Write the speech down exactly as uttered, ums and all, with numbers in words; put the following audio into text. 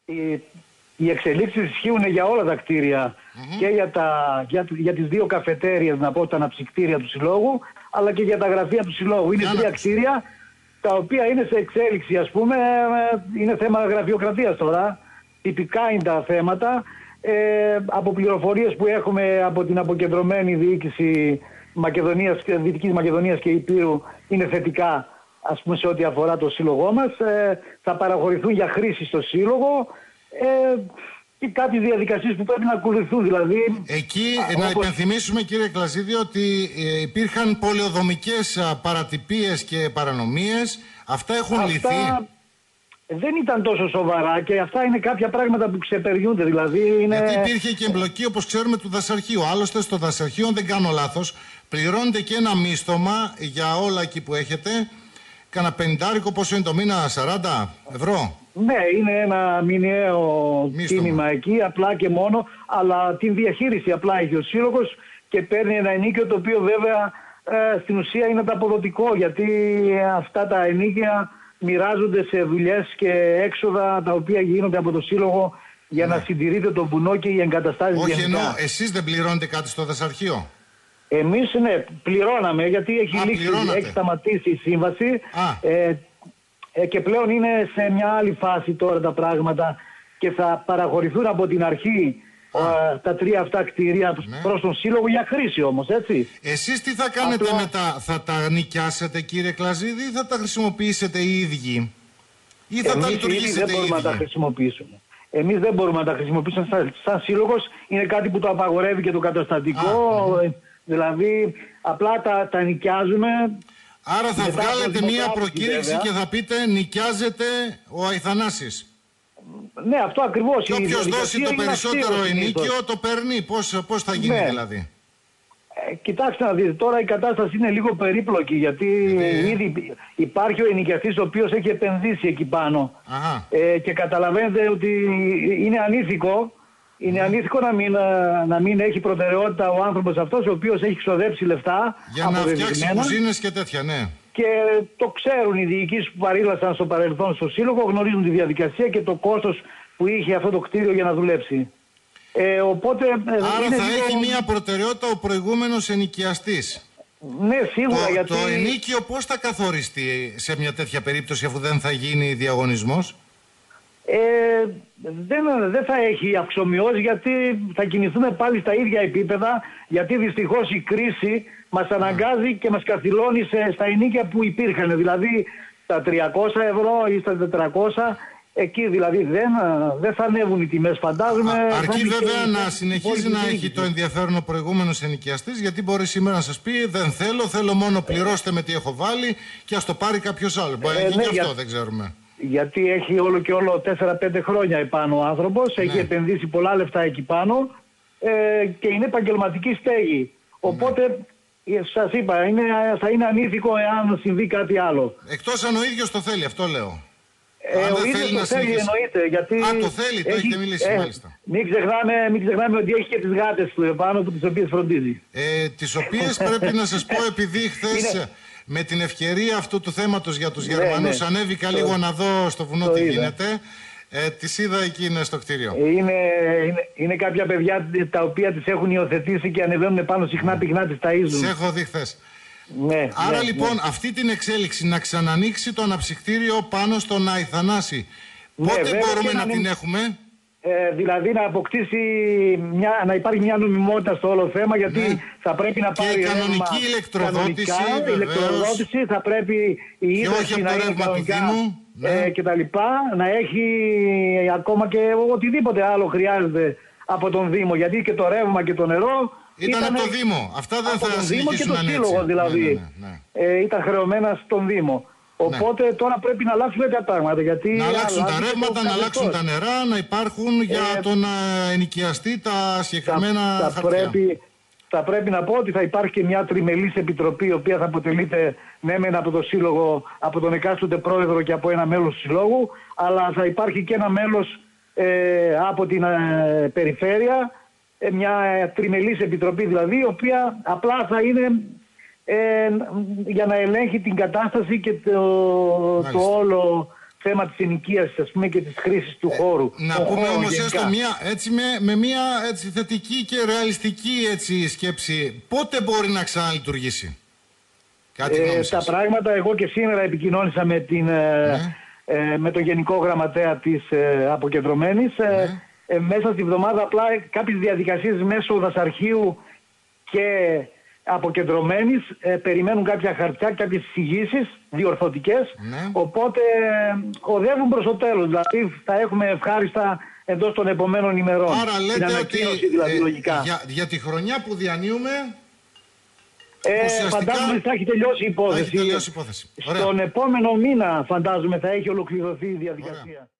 οι, οι εξελίξεις ισχύουν για όλα τα κτίρια mm-hmm. και για, τα, για, για τις δύο καφετέριες, να πω, τα αναψυκτήρια του Συλλόγου, αλλά και για τα γραφεία του Συλλόγου. Είναι τρία κτίρια τα οποία είναι σε εξέλιξη, ας πούμε, είναι θέμα γραφειοκρατίας τώρα, τυπικά είναι τα θέματα. Ε, από πληροφορίες που έχουμε από την αποκεντρωμένη διοίκηση Μακεδονίας, Δυτικής Μακεδονίας και Ηπείρου, είναι θετικά, ας πούμε, σε ό,τι αφορά το σύλλογό μας. Ε, θα παραχωρηθούν για χρήση στο σύλλογο ε, και κάποιες διαδικασίες που πρέπει να ακολουθούν, δηλαδή. Εκεί α, να όπως... υπενθυμίσουμε, κύριε Κλαζίδη, ότι ε, υπήρχαν πολεοδομικές α, παρατυπίες και παρανομίες. Αυτά έχουν Αυτά... λυθεί. Δεν ήταν τόσο σοβαρά και αυτά είναι κάποια πράγματα που ξεπεριούνται. Δηλαδή είναι... Γιατί υπήρχε και εμπλοκή, όπως ξέρουμε, του δασαρχείου. Άλλωστε, στο δασαρχείο, αν δεν κάνω λάθος, πληρώνεται και ένα μίσθωμα για όλα εκεί που έχετε. Κάνα πενηντάρικο, πόσο είναι το μήνα, σαράντα ευρώ. Ναι, είναι ένα μηνιαίο τίμημα εκεί, απλά και μόνο. Αλλά την διαχείριση απλά έχει ο Σύλλογος και παίρνει ένα ενίκιο, το οποίο βέβαια ε, στην ουσία είναι αποδοτικό, γιατί αυτά τα ενίκια μοιράζονται σε δουλειές και έξοδα τα οποία γίνονται από το Σύλλογο για ναι. να συντηρείται το βουνό και οι εγκαταστάσεις. Όχι, γενικά. ενώ εσείς δεν πληρώνετε κάτι στο δασαρχείο? Εμείς ναι, πληρώναμε, γιατί έχει, Α, λήξει, έχει σταματήσει η σύμβαση ε, ε, και πλέον είναι σε μια άλλη φάση τώρα τα πράγματα και θα παραχωρηθούν από την αρχή ε, τα τρία αυτά κτίρια ναι. προς τον Σύλλογο για χρήση όμως, έτσι. Εσείς τι θα κάνετε Απλά... μετά, θα τα νοικιάσετε, κύριε Κλαζίδη, ή θα τα χρησιμοποιήσετε οι ίδιοι, ή θα Εμείς τα λειτουργήσετε οι ίδιοι? δεν μπορούμε να τα χρησιμοποιήσουμε. Εμείς δεν μπορούμε να τα χρησιμοποιήσουμε σαν, σαν Σύλλογος, είναι κάτι που το απαγορεύει και το καταστατικό. Α, ναι. Δηλαδή απλά τα, τα νοικιάζουμε. Άρα θα βγάλετε μία προκήρυξη βέβαια. Και θα πείτε νοικιάζεται ο Αϊθανάσης. Ναι, αυτό ακριβώς. Και όποιος δώσει το περισσότερο ενίκιο το παίρνει. Πώς, πώς θα γίνει ναι. δηλαδή? Ε, κοιτάξτε να δείτε, τώρα η κατάσταση είναι λίγο περίπλοκη, γιατί ε, ήδη υπάρχει ο ενοικιαστής ο οποίος έχει επενδύσει εκεί πάνω. Ε, και καταλαβαίνετε ότι είναι ανήθικο. Είναι ανήθικο να μην, να μην έχει προτεραιότητα ο άνθρωπος αυτός, ο οποίος έχει ξοδέψει λεφτά για να φτιάξει κουζίνες και τέτοια, ναι. Και το ξέρουν οι διοικήσεις που παρήλασαν στο παρελθόν στο Σύλλογο, γνωρίζουν τη διαδικασία και το κόστος που είχε αυτό το κτίριο για να δουλέψει. Ε, οπότε, Άρα είναι θα λίγο... έχει μία προτεραιότητα ο προηγούμενος ενοικιαστής. Ναι, σίγουρα. Το, γιατί... το ενίκιο πώς θα καθοριστεί σε μια τέτοια περίπτωση, αφού δεν θα γίνει διαγωνισμός? Ε, δεν, δεν θα έχει αυξομοιώσει, γιατί θα κινηθούμε πάλι στα ίδια επίπεδα, γιατί δυστυχώς η κρίση μας αναγκάζει και μας καθυλώνει σε, στα ενίκια που υπήρχαν, δηλαδή στα τριακόσια ευρώ ή στα τετρακόσια, εκεί δηλαδή δεν, δεν θα ανέβουν οι τιμές, φαντάζομαι. Α, αρκεί βέβαια και... να συνεχίζει να έχει το ενδιαφέρον ο προηγούμενος ενοικιαστής, γιατί μπορεί σήμερα να σας πει δεν θέλω, θέλω μόνο πληρώστε με τι έχω βάλει και ας το πάρει κάποιος άλλος. Μπορεί ε, να γίνει ναι, και αυτό, για... δεν ξέρουμε. Γιατί έχει όλο και όλο τέσσερα πέντε χρόνια επάνω ο άνθρωπος, ναι. έχει επενδύσει πολλά λεφτά εκεί πάνω ε, και είναι επαγγελματική στέγη. Οπότε ναι. σας είπα, είναι, θα είναι ανήθικο εάν συμβεί κάτι άλλο. Εκτός αν ο ίδιος το θέλει, αυτό λέω. Ε, ο ίδιος το θέλει, εννοείται. Γιατί Α, το θέλει, το έχετε μιλήσει ε, μάλιστα. Μην ξεχνάμε, μην ξεχνάμε ότι έχει και τις γάτες του επάνω, τις οποίες φροντίζει. Ε, τις οποίες πρέπει να σας πω, επειδή χθες είναι... με την ευκαιρία αυτού του θέματος για τους ναι, Γερμανούς ναι. ανέβηκα το... λίγο να δω στο βουνό το τι είδα. γίνεται. Ε, τις είδα εκεί στο κτίριο. Ε, είναι, είναι, είναι κάποια παιδιά τα οποία τις έχουν υιοθετήσει και ανεβαίνουν πάνω συχνά πυκνά, τις ταΐζουν. Τις έχω δει χθες. Ναι, Άρα ναι, λοιπόν ναι. αυτή την εξέλιξη να ξανανοίξει το αναψυκτήριο πάνω στον Αϊθανάση, ναι, πότε μπορούμε να, να την έχουμε? Ε, δηλαδή να αποκτήσει, μια, να υπάρχει μια νομιμότητα στο όλο θέμα, γιατί ναι. θα πρέπει να πάρει και η κανονική ρεύμα, ηλεκτροδότηση, κανονικά, ηλεκτροδότηση, θα πρέπει η ίδρυση να είναι κανονικά ναι. ε, και τα λοιπά, να έχει ακόμα και οτιδήποτε άλλο χρειάζεται από τον Δήμο, γιατί και το ρεύμα και το νερό ήταν από το Δήμο. Αυτά δεν θα συνεχίσουν να είναι έτσι. Σύλλογο, δηλαδή. Ναι, ναι, ναι. Ε, ήταν χρεωμένα στον Δήμο. Οπότε ναι. τώρα πρέπει να αλλάξουν τα πράγματα. Γιατί να αλλάξουν τα ρεύματα, να αλλάξουν τα νερά, να υπάρχουν για ε, τον ενοικιαστή τα συγκεκριμένα θα, χαρτιά. Θα πρέπει, θα πρέπει να πω ότι θα υπάρχει και μια τριμελής επιτροπή, η οποία θα αποτελείται ναι μεν από το Σύλλογο, από τον εκάστοτε πρόεδρο και από ένα μέλος του Συλλόγου, αλλά θα υπάρχει και ένα μέλος ε, από την ε, περιφέρεια, ε, μια τριμελής επιτροπή δηλαδή, η οποία απλά θα είναι ε, για να ελέγχει την κατάσταση και το, το όλο θέμα της ενοικίασης, ας πούμε, και της χρήσης του χώρου. Ε, να πούμε όμως έστω μια, έτσι, με, με μια έτσι, θετική και ρεαλιστική έτσι, σκέψη, πότε μπορεί να ξαναλειτουργήσει? Κάτι ε, τα πράγματα, εγώ και σήμερα επικοινώνησα με, την, ναι. ε, με τον Γενικό Γραμματέα της ε, Αποκεντρωμένης. Ναι. Ε, ε, μέσα στη βδομάδα απλά κάποιες διαδικασίες μέσω δασαρχείου και Αποκεντρωμένης ε, περιμένουν κάποια χαρτιά, κάποιες εισηγήσεις διορθωτικές. Ναι. Οπότε ε, οδεύουν προς το τέλος. Δηλαδή θα έχουμε ευχάριστα εντός των επομένων ημερών. Άρα λέτε ότι δηλαδή, ε, για, για τη χρονιά που διανύουμε ε, ουσιαστικά φαντάζομαι θα έχει τελειώσει η υπόθεση. Έχει τελειώσει η υπόθεση. Στον επόμενο μήνα φαντάζομαι θα έχει ολοκληρωθεί η διαδικασία. Ωραία.